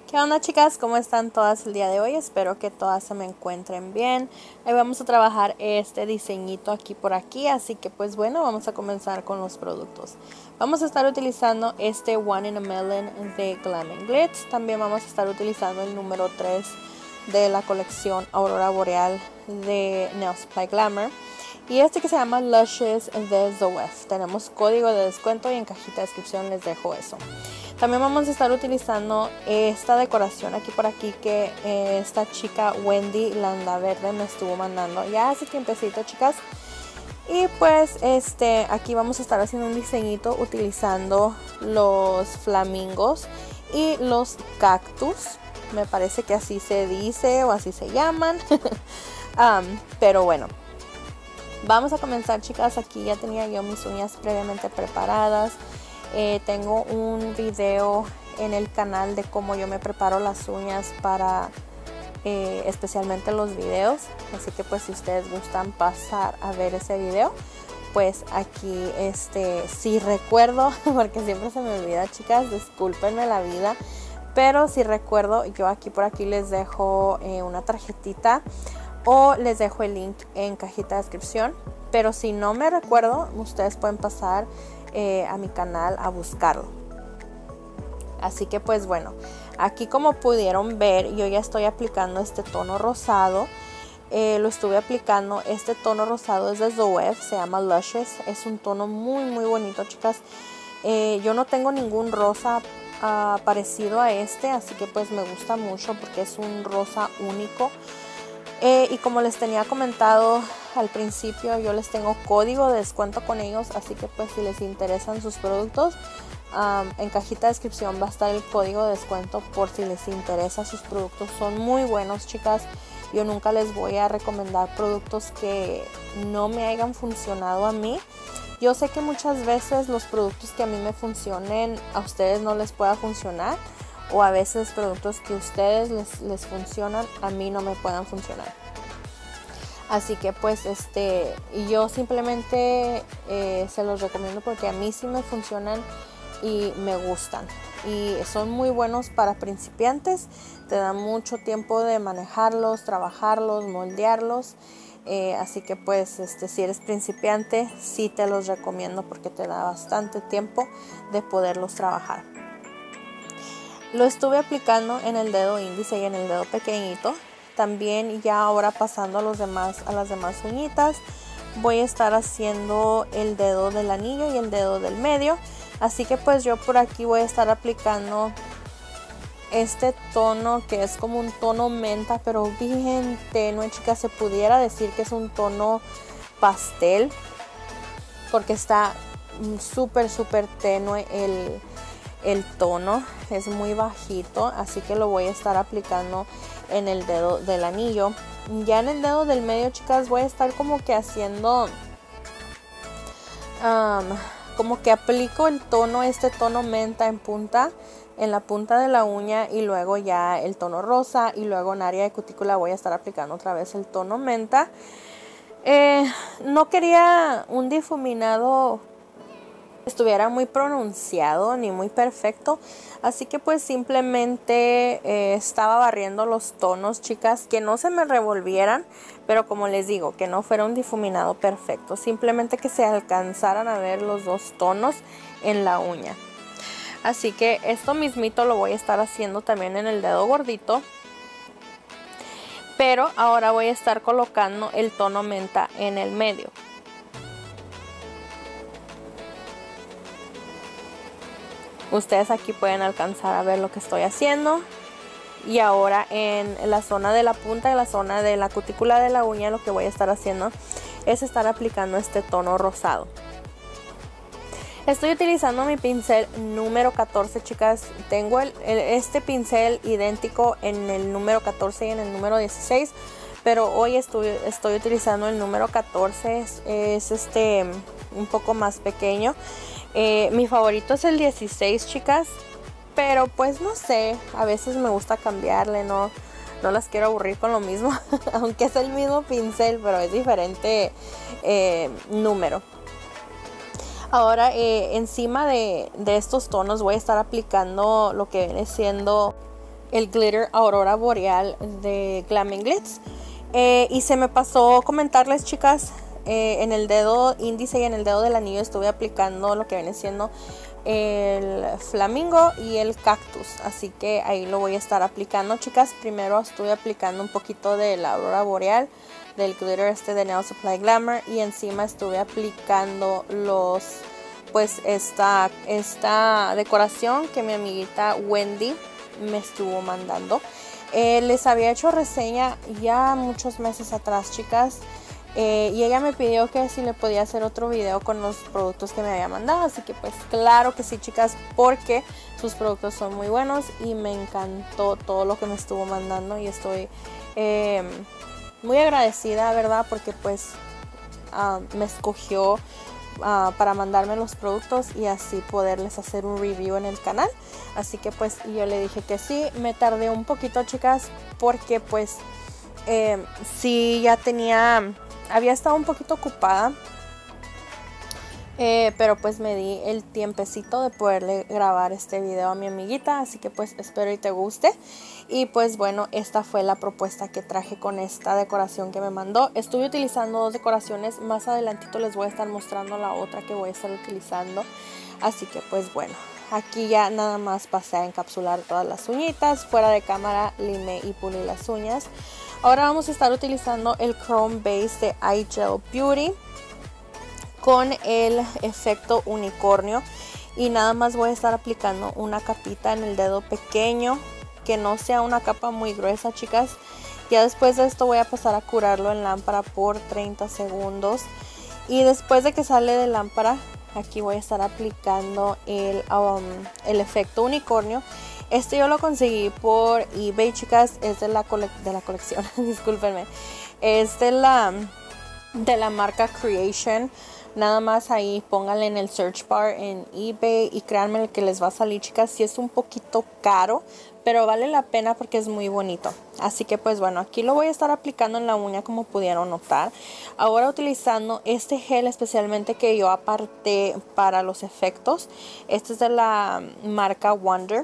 ¿Qué onda, chicas? ¿Cómo están todas el día de hoy? Espero que todas se me encuentren bien. Hoy vamos a trabajar este diseñito aquí por aquí, así que pues bueno, vamos a comenzar con los productos. Vamos a estar utilizando este One in a Million de Glam & Glitz. También vamos a estar utilizando el número 3 de la colección Aurora Boreal de Nail Supply Glamour. Y este que se llama Luscious de Zoef. Tenemos código de descuento y en cajita de descripción les dejo eso. También vamos a estar utilizando esta decoración aquí por aquí que esta chica Wendy Landaverde me estuvo mandando ya hace tiempecito, chicas. Y pues aquí vamos a estar haciendo un diseñito utilizando los flamingos y los cactus. Me parece que así se dice o así se llaman. Pero bueno. Vamos a comenzar, chicas. Aquí ya tenía yo mis uñas previamente preparadas. Tengo un video en el canal de cómo yo me preparo las uñas para especialmente los videos. Así que pues si ustedes gustan pasar a ver ese video, pues aquí si recuerdo, porque siempre se me olvida, chicas, discúlpenme la vida. Pero si recuerdo, yo aquí por aquí les dejo una tarjetita o les dejo el link en cajita de descripción. Pero si no me recuerdo, ustedes pueden pasar a mi canal a buscarlo. Así que pues bueno, aquí como pudieron ver, yo ya estoy aplicando este tono rosado. Lo estuve aplicando, este tono rosado es de Zoef, se llama Luscious. Es un tono muy muy bonito, chicas. Yo no tengo ningún rosa parecido a este, así que pues me gusta mucho porque es un rosa único. Y como les tenía comentado al principio, yo les tengo código de descuento con ellos, así que pues si les interesan sus productos, en cajita de descripción va a estar el código de descuento por si les interesa sus productos. Son muy buenos, chicas. Yo nunca les voy a recomendar productos que no me hayan funcionado a mí. Yo sé que muchas veces los productos que a mí me funcionen a ustedes no les pueda funcionar, o a veces productos que a ustedes les funcionan a mí no me puedan funcionar. Así que pues yo simplemente se los recomiendo porque a mí sí me funcionan y me gustan. Y son muy buenos para principiantes. Te dan mucho tiempo de manejarlos, trabajarlos, moldearlos. Así que pues si eres principiante sí te los recomiendo porque te da bastante tiempo de poderlos trabajar. Lo estuve aplicando en el dedo índice y en el dedo pequeñito. También ya ahora pasando a las demás uñitas, voy a estar haciendo el dedo del anillo y el dedo del medio. Así que pues yo por aquí voy a estar aplicando este tono que es como un tono menta, pero bien tenue, chicas. Se pudiera decir que es un tono pastel porque está súper tenue el tono, es muy bajito, así que lo voy a estar aplicando en el dedo del anillo. Ya en el dedo del medio, chicas, voy a estar como que haciendo como que aplico el tono, este tono menta en la punta de la uña, y luego ya el tono rosa, y luego en área de cutícula voy a estar aplicando otra vez el tono menta. No quería un difuminado estuviera muy pronunciado ni muy perfecto, así que pues simplemente estaba barriendo los tonos, chicas, que no se me revolvieran, pero como les digo, que no fuera un difuminado perfecto, simplemente que se alcanzaran a ver los dos tonos en la uña. Así que esto mismito lo voy a estar haciendo también en el dedo gordito, pero ahora voy a estar colocando el tono menta en el medio. Ustedes aquí pueden alcanzar a ver lo que estoy haciendo. Y ahora en la zona de la punta, en la zona de la cutícula de la uña, lo que voy a estar haciendo es estar aplicando este tono rosado. Estoy utilizando mi pincel número 14, chicas. Tengo este pincel idéntico en el número 14 y en el número 16. Pero hoy estoy utilizando el número 14. Es un poco más pequeño. Mi favorito es el 16, chicas, pero pues no sé, a veces me gusta cambiarle, no las quiero aburrir con lo mismo, aunque es el mismo pincel, pero es diferente número. Ahora encima de estos tonos voy a estar aplicando lo que viene siendo el glitter Aurora Boreal de Glam Glitz. Y se me pasó comentarles, chicas, en el dedo índice y en el dedo del anillo estuve aplicando lo que viene siendo el flamingo y el cactus, así que ahí lo voy a estar aplicando, chicas. Primero estuve aplicando un poquito de la Aurora Boreal, del glitter de Nail Supply Glamour, y encima estuve aplicando esta decoración que mi amiguita Wendy me estuvo mandando. Les había hecho reseña ya muchos meses atrás, chicas, y ella me pidió que si le podía hacer otro video con los productos que me había mandado, así que pues claro que sí, chicas, porque sus productos son muy buenos y me encantó todo lo que me estuvo mandando y estoy muy agradecida, ¿verdad? Porque pues me escogió para mandarme los productos y así poderles hacer un review en el canal. Así que pues yo le dije que sí. Me tardé un poquito, chicas, porque pues sí, ya había estado un poquito ocupada, pero pues me di el tiempecito de poderle grabar este video a mi amiguita, así que pues espero y te guste. Y pues bueno, esta fue la propuesta que traje con esta decoración que me mandó. Estuve utilizando dos decoraciones, más adelantito les voy a estar mostrando la otra que voy a estar utilizando. Así que pues bueno, aquí ya nada más pasé a encapsular todas las uñitas. Fuera de cámara limé y pulí las uñas. Ahora vamos a estar utilizando el Chrome Base de iGel Beauty con el efecto unicornio. Y nada más voy a estar aplicando una capita en el dedo pequeño, que no sea una capa muy gruesa, chicas. Ya después de esto voy a pasar a curarlo en lámpara por 30 segundos. Y después de que sale de lámpara, aquí voy a estar aplicando el efecto unicornio. Este yo lo conseguí por eBay, chicas. Es de la colección, discúlpenme. Es de la marca Creation. Nada más ahí pónganle en el search bar en eBay y créanme el que les va a salir, chicas. Sí es un poquito caro, pero vale la pena porque es muy bonito. Así que pues bueno, aquí lo voy a estar aplicando en la uña, como pudieron notar. Ahora utilizando este gel especialmente que yo aparté para los efectos. Este es de la marca Wonder.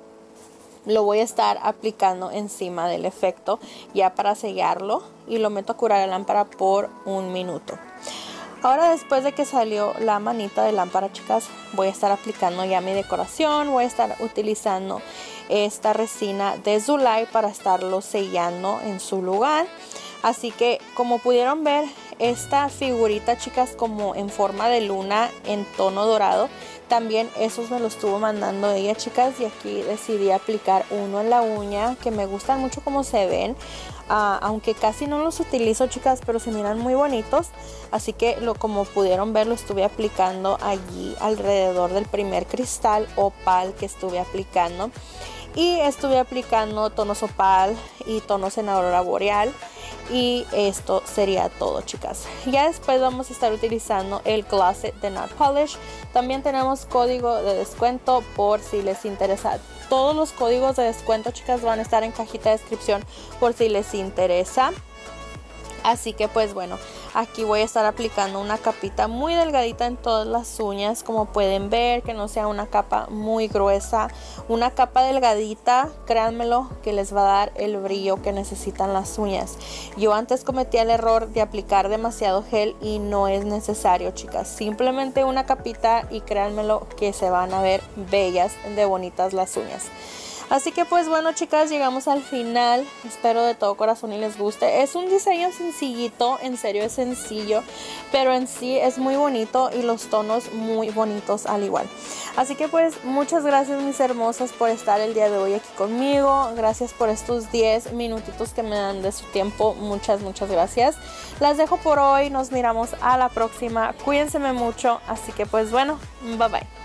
Lo voy a estar aplicando encima del efecto ya para sellarlo, y lo meto a curar la lámpara por 1 minuto. Ahora, después de que salió la manita de lámpara, chicas, voy a estar aplicando ya mi decoración. Voy a estar utilizando esta resina de Zulay para estarlo sellando en su lugar. Así que como pudieron ver, esta figurita, chicas, como en forma de luna en tono dorado, también esos me los estuvo mandando ella, chicas. Y aquí decidí aplicar uno en la uña, que me gustan mucho como se ven. Aunque casi no los utilizo, chicas, pero se miran muy bonitos. Así que como pudieron ver, lo estuve aplicando allí alrededor del primer cristal opal que estuve aplicando. Y estuve aplicando tonos opal y tonos en Aurora Boreal. Y esto sería todo, chicas. Ya después vamos a estar utilizando el Gloss de Nail Polish. También tenemos código de descuento por si les interesa. Todos los códigos de descuento, chicas, van a estar en cajita de descripción por si les interesa. Así que pues bueno, aquí voy a estar aplicando una capita muy delgadita en todas las uñas, como pueden ver, que no sea una capa muy gruesa, una capa delgadita. Créanmelo que les va a dar el brillo que necesitan las uñas. Yo antes cometía el error de aplicar demasiado gel y no es necesario, chicas. Simplemente una capita y créanmelo que se van a ver bellas de bonitas las uñas. Así que pues bueno, chicas, llegamos al final. Espero de todo corazón y les guste. Es un diseño sencillito, en serio es sencillo, pero en sí es muy bonito y los tonos muy bonitos al igual. Así que pues muchas gracias, mis hermosas, por estar el día de hoy aquí conmigo. Gracias por estos 10 minutitos que me dan de su tiempo. Muchas gracias. Las dejo por hoy. Nos miramos a la próxima. Cuídense mucho. Así que pues bueno, bye bye.